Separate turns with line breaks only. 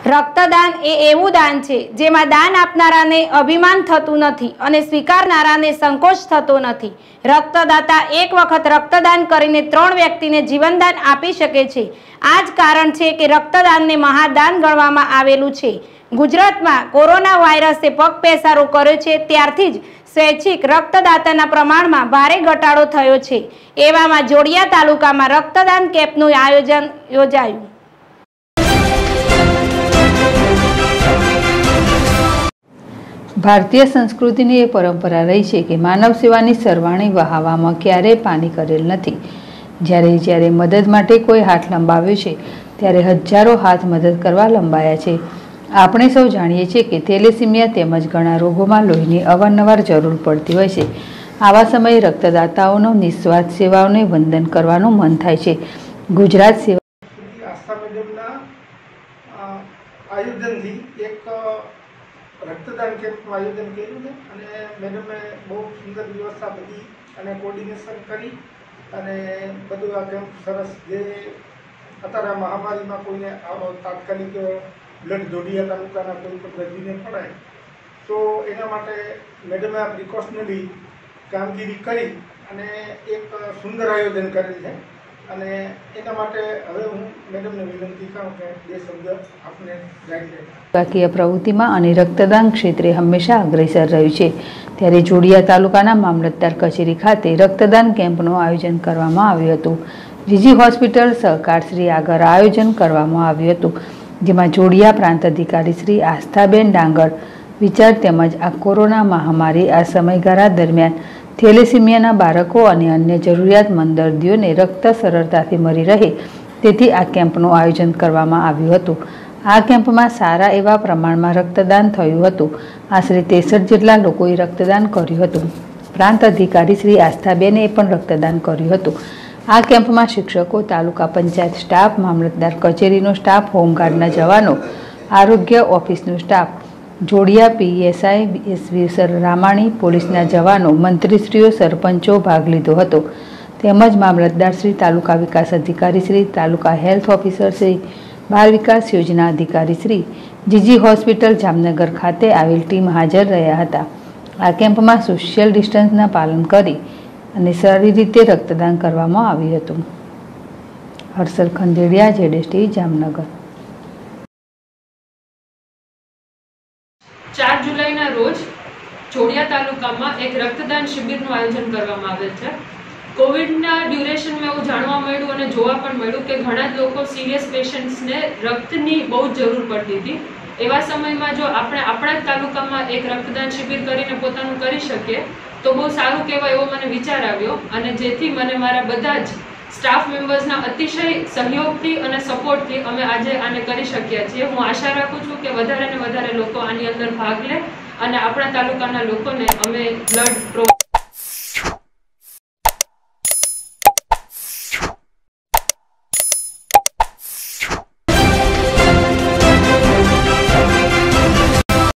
રક્તદાન એ એવું દાન છે જેમાં દાન આપનારાને અભિમાન થતું નથી અને સ્વીકારનારાને સંકોચ થતો નથી। રક્તદાતા એક વખત રક્તદાન કરીને 3 વ્યક્તિને જીવનદાન આપી શકે છે। આ જ કારણ છે કે રક્તદાનને મહાદાન ગણવામાં આવેલું છે। ગુજરાતમાં કોરોના વાયરસે પગપેસારો કર્યો છે ત્યારથી જ સ્વૈચ્છિક રક્તદાતાના પ્રમાણમાં ભારે ઘટાડો થયો છે। એવામાં જોડિયા તાલુકામાં રક્તદાન કેમ્પનું આયોજન યોજાયું।
भारतीय संस्कृति ने परंपरा रही है कि मानव सेवानी सरवाणी वहावामां क्यारेय पानी करेल नथी। ज्यारे ज्यारे मदद माटे कोई हाथ लंबाव्यो छे त्यारे हजारों हाथ मदद करवा लंबाया छे। आपणे सौ जाणीए छीए कि थेलेसीमिया तेमज घणा रोगोमां लोहीनी अवारनवार जरूर पड़ती होय छे। आवा समये रक्तदाताओनो निस्वार्थ सेवाओने वंदन करवानुं मन थाय छे। गुजरात सेवा
आस्था मेडमना आयोजनथी एक रक्तदान केम्पનું આયોજન કર્યું છે અને મેડમે બહુ સુંદર વ્યવસ્થા બધી અને કોર્ડિનેશન કરી અને બધું આ કેમ્પ સરસ જે અત્યારે મહામારીમાં કોઈને તાત્કાલિક બ્લડ જોડિયા તાલુકાના કોઈ પણ દર્દીને પડાય તો એના માટે મેડમે આ પ્રિકોશનરી કામગીરી કરી અને એક સુંદર આયોજન કરેલ છે અને એના માટે હવે હું મેડમને વિનંતી કરું કે બે શબ્દ આપને જાણી
સેવાકીય પ્રવૃત્તિમાં અને રક્તદાન ક્ષેત્રે હંમેશા અગ્રેસર રહ્યું છે। ત્યારે જોડિયા તાલુકાના મામલતદાર કચેરી ખાતે રક્તદાન કેમ્પનું આયોજન કરવામાં આવ્યું હતું। જીજી હોસ્પિટલ સહકારશ્રી આગળ આયોજન કરવામાં આવ્યું હતું જેમાં જોડિયા પ્રાંત અધિકારી શ્રી આસ્થાબેન ડાંગર વિચાર તેમજ આ કોરોના મહામારી આ સમયગાળા દરમિયાન થેલેસીમિયાના બાળકો અને અન્ય જરૂરિયાતમંદ દર્દીઓને રક્ત સરળતાથી મળી રહે તેથી આ કેમ્પનું આયોજન કરવામાં આવ્યું હતું। आ केम्प में सारा एवा प्रमाण में रक्तदान थयुं हतुं। आश्रे 63 जेटला लोकोए रक्तदान कर्युं हतुं। प्रांत अधिकारी श्री आस्थाबेने पण रक्तदान कर्युं हतुं। आ केम्प में शिक्षकों, तालुका पंचायत स्टाफ, मामलतदार कचेरीनो स्टाफ, होमगार्डना जवानों, आरोग्य ऑफिसनो staff, Jodiya PSI S V sir Ramani, पोलीसना जवानों, मंत्रीश्रीओ, सरपंचों भाग लीधो हतो। तेमज मामलतदार श्री, तालुका विकास अधिकारी श्री, तालुका हेल्थ ऑफिसर श्री, बाल विकास योजना अधिकारी श्री, जीजी होस्पिटल जामनगर खाते आवेल टीम हाजर रह्या हता। आ केम्प में सोशियल डिस्टन्सना पालन करी अने सारी रीते रक्तदान करवामां आव्युं हतुं। हर्षल खंडेरिया, जेडेसटी, जामनगर।
4 जुलाईना रोज जोडिया तालुकामां एक रक्तदान शिबिरनुं आयोजन करवामां आवेल छे। कोविडना ड्यूरेशन में एवं जाणवा मळ्युं अने जोवा पण मळ्युं के घणा ज लोको सीरियस पेशंट्सने रक्तनी बहुत जरूर पड़ती थी। एवा समयमां जो आपणे आपणा तालुकामां एक रक्तदान शिबिर करीने पोतानुं करी शकीए तो बहुत सारुं कहेवाय एवो मने विचार आव्यो अने जेथी मने मारा बधा ज स्टाफ मेम्बर्सना अतिशय सहयोगथी अने सपोर्टथी अमे आजे आने करी शक्या छीए। हुं आशा राखुं छुं के वधारे ने वधारे लोको आनी अंदर भाग ले अने आपणा तालुकाना लोकोने अमे ब्लड